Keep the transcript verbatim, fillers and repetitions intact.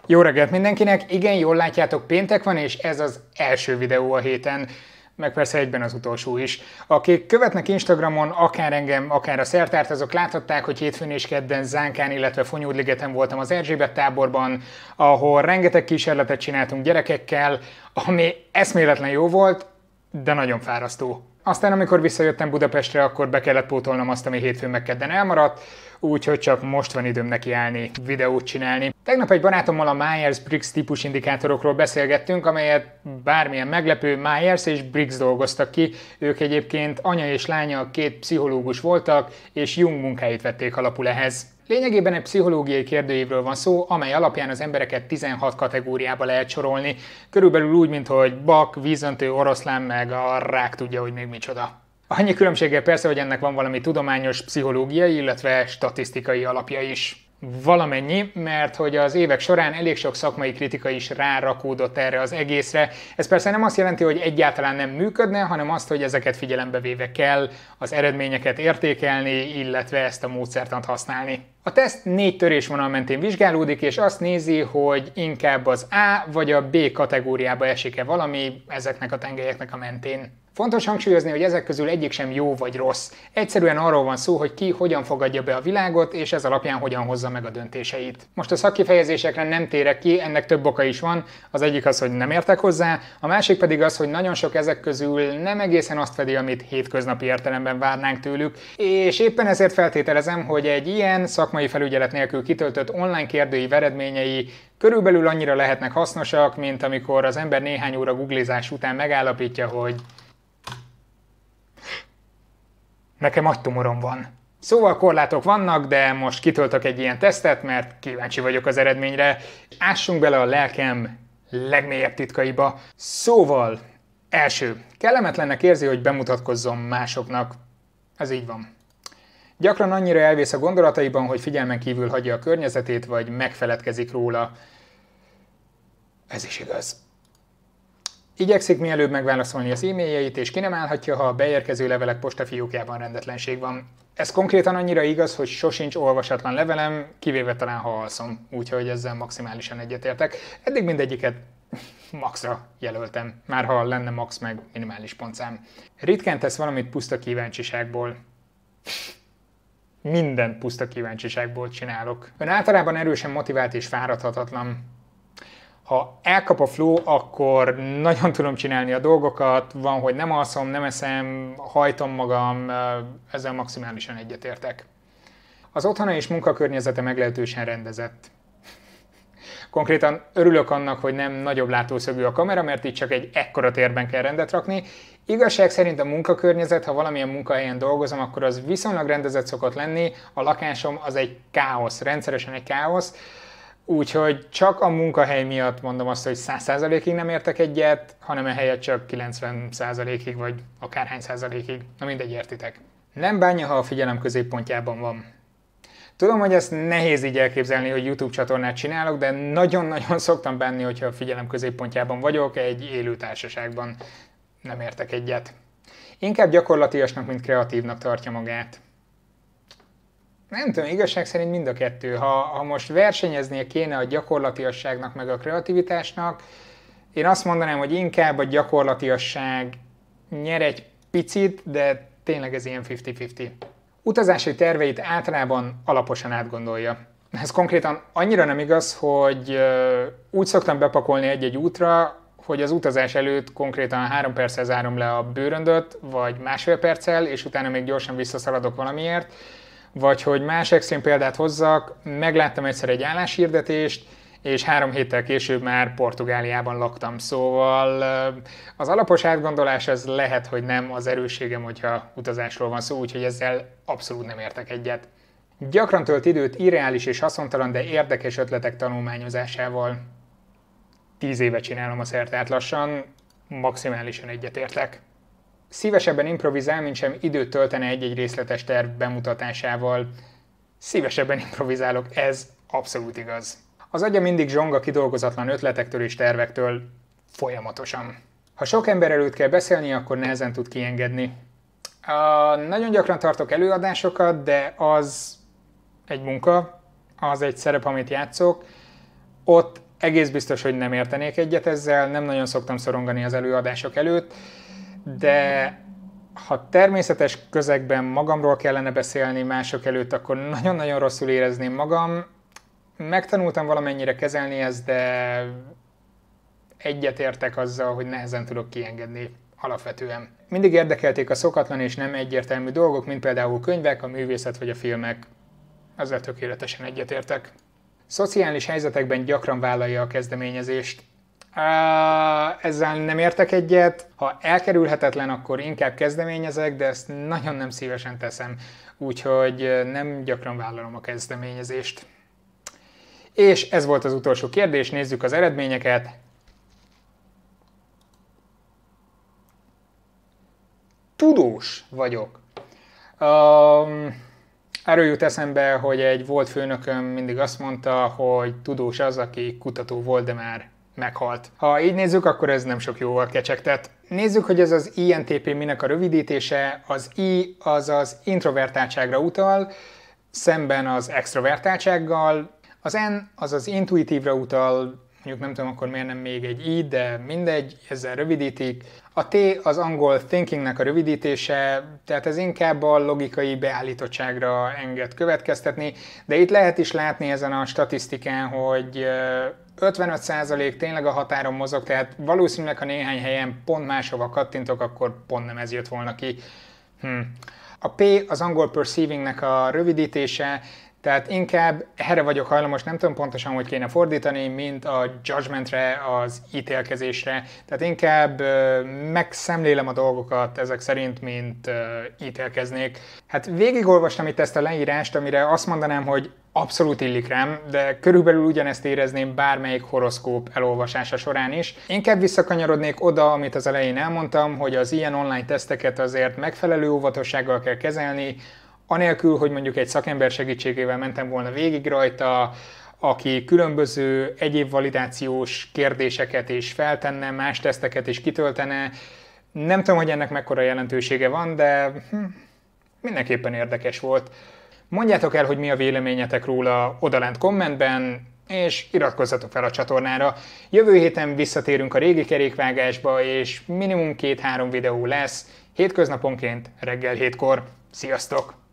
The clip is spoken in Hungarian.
Jó reggelt mindenkinek! Igen, jól látjátok, péntek van, és ez az első videó a héten, meg persze egyben az utolsó is. Akik követnek Instagramon, akár engem, akár a szertárt, azok láthatták, hogy hétfőn és kedden Zánkán, illetve Fonyódligeten voltam az Erzsébet táborban, ahol rengeteg kísérletet csináltunk gyerekekkel, ami eszméletlen jó volt, de nagyon fárasztó. Aztán amikor visszajöttem Budapestre, akkor be kellett pótolnom azt, ami hétfőn meg kedden elmaradt, úgyhogy csak most van időm nekiállni, videót csinálni. Tegnap egy barátommal a Myers-Briggs típus indikátorokról beszélgettünk, amelyet bármilyen meglepő, Myers és Briggs dolgoztak ki. Ők egyébként anya és lánya, két pszichológus voltak, és Jung munkáit vették alapul ehhez. Lényegében egy pszichológiai kérdőívről van szó, amely alapján az embereket tizenhat kategóriába lehet sorolni, körülbelül úgy, mint hogy bak, vízöntő, oroszlán, meg a rák tudja, hogy még micsoda. Annyi különbséggel persze, hogy ennek van valami tudományos, pszichológiai, illetve statisztikai alapja is. Valamennyi, mert hogy az évek során elég sok szakmai kritika is rárakódott erre az egészre. Ez persze nem azt jelenti, hogy egyáltalán nem működne, hanem azt, hogy ezeket figyelembe véve kell az eredményeket értékelni, illetve ezt a módszertant használni. A teszt négy törésvonal mentén vizsgálódik, és azt nézi, hogy inkább az A vagy a B kategóriába esik-e valami ezeknek a tengelyeknek a mentén. Fontos hangsúlyozni, hogy ezek közül egyik sem jó vagy rossz. Egyszerűen arról van szó, hogy ki hogyan fogadja be a világot, és ez alapján hogyan hozza meg a döntéseit. Most a szakkifejezésekre nem térek ki, ennek több oka is van. Az egyik az, hogy nem értek hozzá, a másik pedig az, hogy nagyon sok ezek közül nem egészen azt fedi, amit hétköznapi értelemben várnánk tőlük, és éppen ezért feltételezem, hogy egy ilyen szakmai felügyelet nélkül kitöltött online kérdőív eredményei körülbelül annyira lehetnek hasznosak, mint amikor az ember néhány óra googlizás után megállapítja, hogy nekem agytumorom van. Szóval korlátok vannak, de most kitöltök egy ilyen tesztet, mert kíváncsi vagyok az eredményre. Ássunk bele a lelkem legmélyebb titkaiba. Szóval, első, kellemetlennek érzi, hogy bemutatkozzon másoknak. Ez így van. Gyakran annyira elvész a gondolataiban, hogy figyelmen kívül hagyja a környezetét, vagy megfeledkezik róla. Ez is igaz. Igyekszik mielőbb megválaszolni az e-mailjeit, és ki nem állhatja, ha a beérkező levelek postafiókjában rendetlenség van. Ez konkrétan annyira igaz, hogy sosincs olvasatlan levelem, kivéve talán ha alszom, úgyhogy ezzel maximálisan egyetértek. Eddig mindegyiket maxra jelöltem, már ha lenne max meg minimális pontszám. Ritkán tesz valamit puszta kíváncsiságból. Mindent puszta kíváncsiságból csinálok. Ön általában erősen motivált és fáradhatatlan. Ha elkap a flow, akkor nagyon tudom csinálni a dolgokat, van, hogy nem alszom, nem eszem, hajtom magam, ezzel maximálisan egyetértek. Az otthona és munkakörnyezete meglehetősen rendezett. Konkrétan örülök annak, hogy nem nagyobb látószögű a kamera, mert itt csak egy ekkora térben kell rendet rakni. Igazság szerint a munkakörnyezet, ha valamilyen munkahelyen dolgozom, akkor az viszonylag rendezett szokott lenni, a lakásom az egy káosz, rendszeresen egy káosz. Úgyhogy csak a munkahely miatt mondom azt, hogy száz százalékig nem értek egyet, hanem ehelyett csak kilencven százalékig, vagy akárhány százalékig. Na mindegy, értitek. Nem bánja, ha a figyelem középpontjában van. Tudom, hogy ezt nehéz így elképzelni, hogy YouTube csatornát csinálok, de nagyon-nagyon szoktam bánni, hogyha a figyelem középpontjában vagyok egy élő társaságban. Nem értek egyet. Inkább gyakorlatiasnak, mint kreatívnak tartja magát. Nem tudom, igazság szerint mind a kettő. Ha, ha most versenyeznie kéne a gyakorlatiasságnak meg a kreativitásnak, én azt mondanám, hogy inkább a gyakorlatiasság nyer egy picit, de tényleg ez ilyen fifty-fifty. Utazási terveit általában alaposan átgondolja. Ez konkrétan annyira nem igaz, hogy úgy szoktam bepakolni egy-egy útra, hogy az utazás előtt konkrétan három perccel zárom le a bőröndöt, vagy másfél perccel, és utána még gyorsan visszaszaladok valamiért. Vagy hogy más extrém példát hozzak, megláttam egyszer egy álláshirdetést, és három héttel később már Portugáliában laktam. Szóval az alapos átgondolás az lehet, hogy nem az erősségem, hogyha utazásról van szó, úgyhogy ezzel abszolút nem értek egyet. Gyakran tölt időt irreális és haszontalan, de érdekes ötletek tanulmányozásával. Tíz éve csinálom a szertárt lassan, maximálisan egyetértek. Szívesebben improvizál, mint sem időt töltene egy-egy részletes terv bemutatásával. Szívesebben improvizálok, ez abszolút igaz. Az agya mindig zsong a kidolgozatlan ötletektől és tervektől folyamatosan. Ha sok ember előtt kell beszélni, akkor nehezen tud kiengedni. Uh, nagyon gyakran tartok előadásokat, de az egy munka, az egy szerep, amit játszok. Ott egész biztos, hogy nem értenék egyet ezzel, nem nagyon szoktam szorongani az előadások előtt, de ha természetes közegben magamról kellene beszélni mások előtt, akkor nagyon-nagyon rosszul érezném magam. Megtanultam valamennyire kezelni ezt, de egyetértek azzal, hogy nehezen tudok kiengedni alapvetően. Mindig érdekelték a szokatlan és nem egyértelmű dolgok, mint például könyvek, a művészet vagy a filmek. Ezzel tökéletesen egyetértek. Szociális helyzetekben gyakran vállalja a kezdeményezést. Ezzel nem értek egyet. Ha elkerülhetetlen, akkor inkább kezdeményezek, de ezt nagyon nem szívesen teszem. Úgyhogy nem gyakran vállalom a kezdeményezést. És ez volt az utolsó kérdés, nézzük az eredményeket. Tudós vagyok. Um, erről jut eszembe, hogy egy volt főnököm mindig azt mondta, hogy tudós az, aki kutató volt, de már meghalt. Ha így nézzük, akkor ez nem sok jóval kecsegtet. Nézzük, hogy ez az I N T P minek a rövidítése. Az I az az introvertáltságra utal, szemben az extrovertáltsággal. Az N az az intuitívra utal, mondjuk nem tudom, akkor miért nem még egy I, de mindegy, ezzel rövidítik. A T az angol thinkingnek a rövidítése, tehát ez inkább a logikai beállítottságra enged következtetni, de itt lehet is látni ezen a statisztikán, hogy ötvenöt százalék tényleg a határon mozog, tehát valószínűleg, ha néhány helyen pont máshova kattintok, akkor pont nem ez jött volna ki. Hm. A P az angol perceivingnek a rövidítése, tehát inkább erre vagyok hajlamos, nem tudom pontosan, hogy kéne fordítani, mint a judgmentre, az ítélkezésre. Tehát inkább uh, megszemlélem a dolgokat ezek szerint, mint uh, ítélkeznék. Hát végigolvastam itt ezt a leírást, amire azt mondanám, hogy abszolút illik rám, de körülbelül ugyanezt érezném bármelyik horoszkóp elolvasása során is. Inkább visszakanyarodnék oda, amit az elején elmondtam, hogy az ilyen online teszteket azért megfelelő óvatossággal kell kezelni, anélkül, hogy mondjuk egy szakember segítségével mentem volna végig rajta, aki különböző egyéb validációs kérdéseket is feltenne, más teszteket is kitöltene. Nem tudom, hogy ennek mekkora jelentősége van, de hm, mindenképpen érdekes volt. Mondjátok el, hogy mi a véleményetek róla odalent kommentben, és iratkozzatok fel a csatornára. Jövő héten visszatérünk a régi kerékvágásba, és minimum két-három videó lesz, hétköznaponként reggel hétkor. Sziasztok!